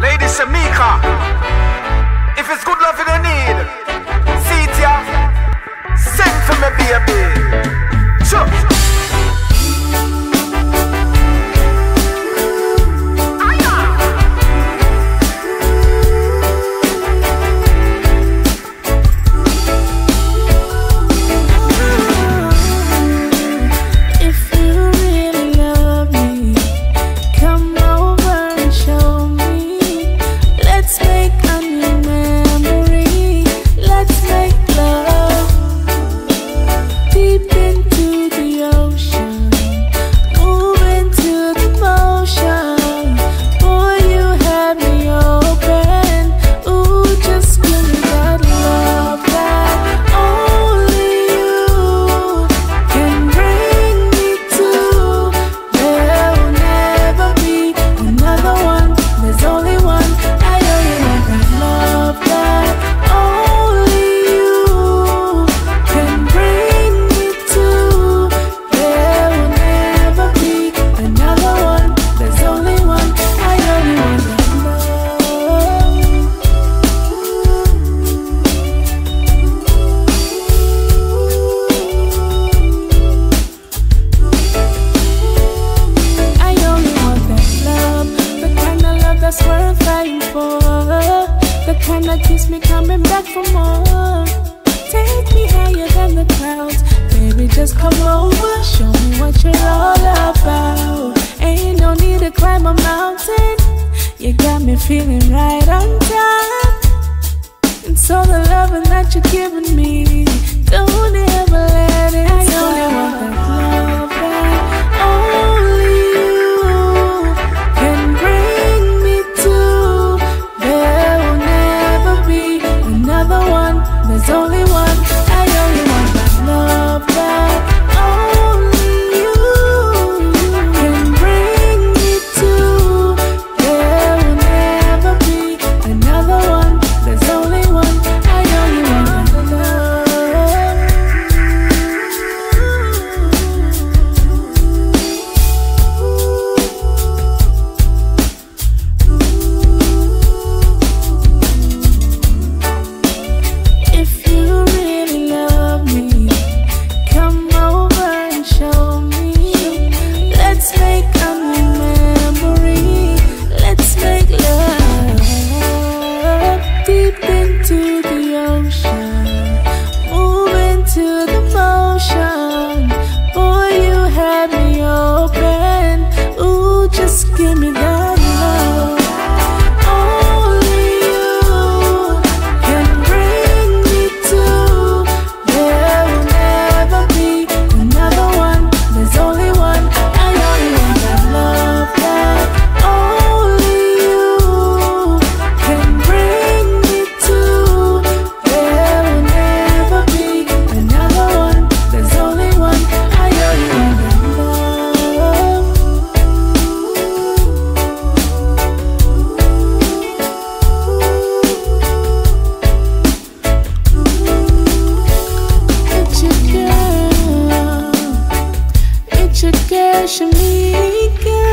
Lady Shamika, if it's good love you need, see it ya, send for me baby. Sure. Keeps me coming back for more. Take me higher than the clouds, baby, just come over. Show me what you're all about. Ain't no need to climb a mountain. You got me feeling right on top. And so the loving that you're giving me, don't ever let it stop. I only want that love that only you can bring me to. There will never be another one. There's only one. I only want that love that only you can bring me to. There will never be another one. There's only one. I only want that love. If you really love me, come over and show me. Let's make a new memory. Let's make love deep into the ocean, move into the motion. Boy, you had me open. Ooh, just give me that love. Only you can bring me to. There will never be another one. There's only one. I only want that love that only you can bring me to. There will never be another one. There's only one. I only want that love. It's your girl, Shamika.